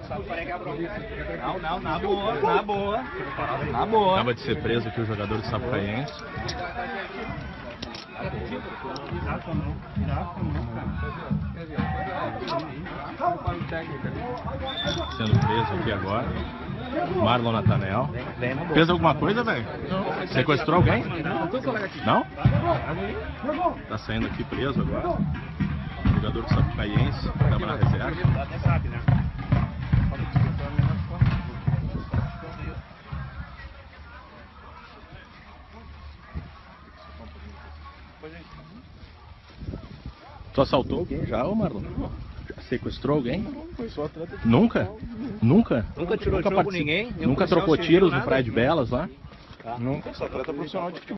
Não, na boa. Acaba de ser preso aqui o jogador do Sapucaiense. Sendo preso aqui agora. Marlon Natanael. Fez alguma coisa, velho? Sequestrou alguém? Não? Tá saindo aqui preso agora. O jogador do Sapucaiense. Estava na reserva. Tu assaltou alguém já, ô Marlon? Já sequestrou alguém? Nunca? Nunca? Nunca tirou jogo ninguém? Nunca trocou tiros no Praia de Belas lá? Nunca, sou atleta profissional de futebol.